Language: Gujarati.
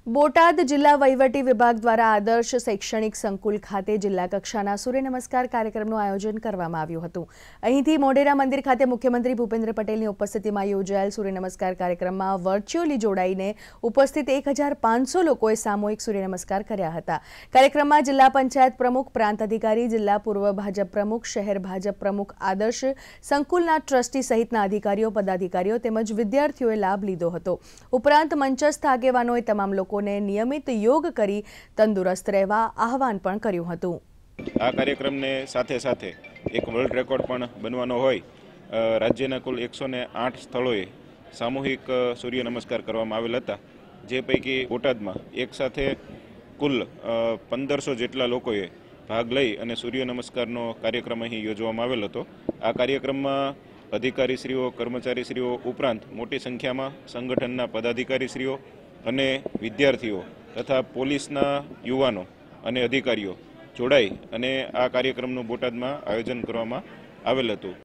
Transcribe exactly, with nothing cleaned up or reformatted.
બોટાદ જિલ્લા વહીવટી વિભાગ દ્વારા આદર્શ શૈક્ષણિક સંકુલ ખાતે જિલ્લા કક્ષાના સૂર્ય નમસ્કાર કાર્યક્રમનું આયોજન કરવામાં આવ્યું હતું। અહીંથી મોઢેરા મંદિર ખાતે મુખ્યમંત્રી ભૂપેન્દ્ર પટેલની ઉપસ્થિતિમાં યોજાયેલ સૂર્ય નમસ્કાર કાર્યક્રમમાં વર્ચ્યુઅલી જોડાઈને ઉપસ્થિત એક હજાર પાંચસો લોકોએ સામૂહિક સૂર્ય નમસ્કાર કર્યા હતા। કાર્યક્રમમાં જિલ્લા પંચાયત પ્રમુખ, પ્રાંત અધિકારી, જિલ્લા પૂર્વ ભાજપ પ્રમુખ, શહેર ભાજપ પ્રમુખ, આદર્શ સંકુલના ટ્રસ્ટી સહિતના અધિકારીઓ, પદાધિકારીઓ તેમજ વિદ્યાર્થીઓએ લાભ લીધો હતો। ઉપરાંત મંચસ્થ આગેવાનોએ તમામ લોકો ने नियमित योग करी तंदुरस्त रहवा आह्वान पण कर्युं हतुं। आ कार्यक्रम ने साथे साथे एक वर्ल्ड रेकॉर्ड पण बनवानो होय राज्यना कुल एक सौ आठ स्थलोए सामूहिक सूर्य नमस्कार करवामां आवेल हता, जे पैकी बोटादमां एक साथे कुल पंदर सौ जेटला लोकोए भाग लई अने सूर्य नमस्कारनो कार्यक्रम अहीं योजवामां आवेल हतो। आ कार्यक्रममां अधिकारीश्रीओ, कर्मचारीश्रीओ उपरांत मोटी संख्यामां संगठनना पदाधिकारीश्रीओ અને વિદ્યાર્થીઓ તથા પોલીસના યુવાનો અને અધિકારીઓ જોડાઈ અને આ કાર્યક્રમનું બોટાદમાં આયોજન કરવામાં આવેલ હતું।